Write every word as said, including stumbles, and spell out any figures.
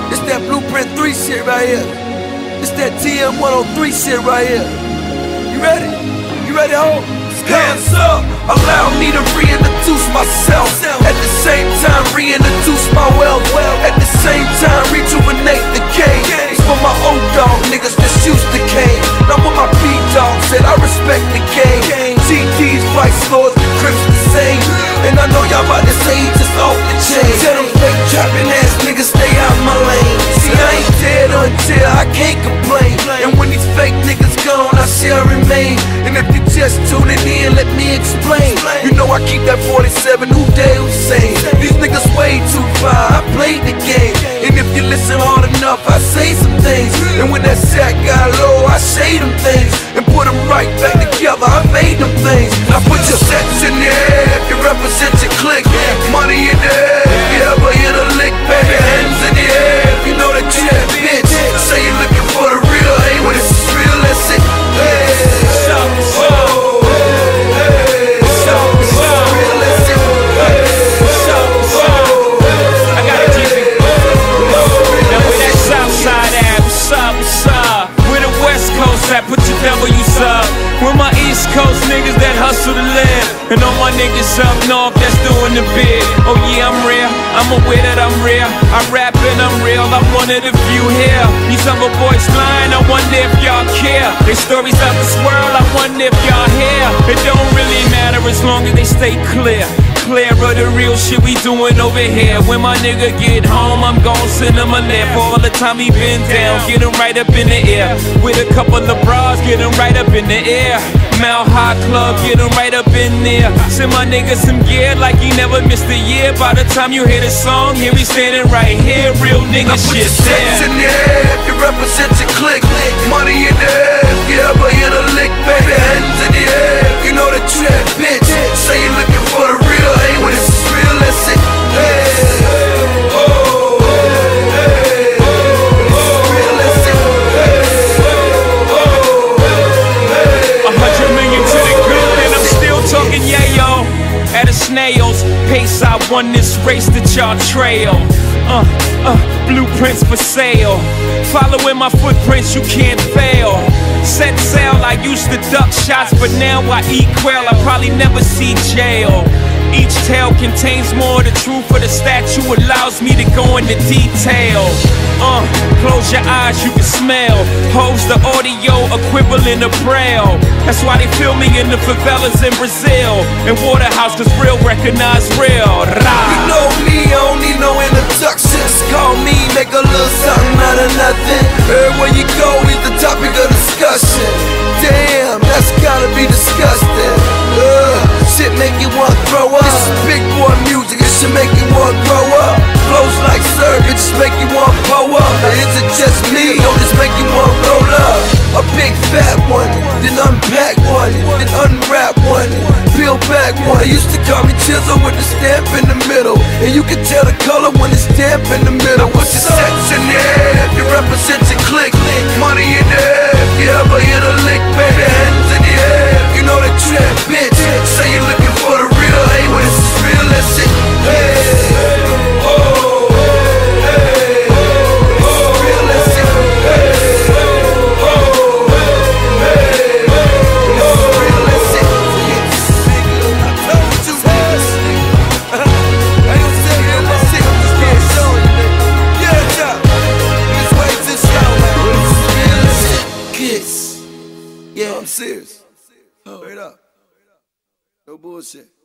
It's that Blueprint three shit right here. It's that T M one oh three shit right here. You ready? You ready, ho? Hands up, allow me to reintroduce myself. At the same time, reintroduce my wealth. At the same time, rejuvenate the game. It's for my old dog niggas that used the cane. Now with my B-dog said I respect the game. G Ds, Vice Lords, the Crips the same. And I know y'all about to say he just off the chain. Tell them fake trapping ass niggas stay out my lane. See, I ain't dead until I can't complain. And when these fake niggas gone, I shall remain. And if you just tuning in, let me explain. You know I keep that forty-seven, who day Hussein. These niggas way too far, I played the game. And if you listen hard enough, I say some things. And when that sack got low, I say them things. And put them right back together, I made them things. Now put your sets in the air if you represent your clique. Money in the air if you ever hit a lick, baby. Hands in the air if you know that you that bitch. Say you're looking for the real, hey, when it's real, that's it. Hey. Put your W's up. With my East Coast niggas that hustle to live. And all my niggas up north that's doing the big. Oh yeah, I'm real, I'm aware that I'm real. I rap and I'm real, I'm one of the few here. These other boys lying, I wonder if y'all care. Their stories out the swirl, I wonder if y'all hear. It don't really matter as long as they stay clear. Clear of the real shit we doing over here. When my nigga get home, I'm gon' send him a lift. All the time he been down, get him right up in the air. With a couple of bras, get him right up in the air. Mount High Club, get him right up in there. Send my nigga some gear like he never missed a year. By the time you hear the song, here he standing right here. Real nigga shit there. In the air if you represent your clique. Money in the air if you ever hit a lick, baby. Hands in the air if you know that you that bitch. Say you're looking for the real, hey, when it's real, that's it. Hey, oh, hey, oh, it's real, that's it. Hey, oh, hey, a hundred million to the good, and I'm still talking yayo. At a snail's pace, I won this race that y'all trail. Uh, uh, blueprints for sale. Following my footprints, you can't fail. Set sail, I used to duck shots, but now I eat quail. I probably never see jail. Each tale contains more. The truth of the statue allows me to go into detail. Uh, close your eyes, you can smell. Holds the audio equivalent of braille. That's why they feel me in the favelas in Brazil. And Waterhouse, cause real recognize real. Rah. You know me, I don't need no introductions. Call me, make a little something out of nothing. Everywhere you go, he's the topic of discussion. Damn, that's gotta be disgusting. Ugh, shit make you want to throw up. This is big boy music, it should make you want to grow up. Flows like syrup, it just make you want to blow up. Or is it just me, or just make you want to roll up? A big fat one, then unpack one, then unwrap one, peel back one. They used to call me Chisel with the stamp in the middle. And you can tell the color when it's stamp in the middle. What's your sex in the air if you represent your clique? Money in the air if you ever hit a lick, baby. Hands in the air if you know that you that bitch. Say you're looking for the real, hey, when it's real, that's it. Hey, oh, hey, oh, it's real, that's it. Hey, oh, hey, it's real, that's it. I told you, I ain't saying it, that's it. I'm just getting show you, nigga. Yeah, yeah. This way to show, man. It's real, that's it. Kiss. Yeah, I'm serious. Straight up. No bullshit.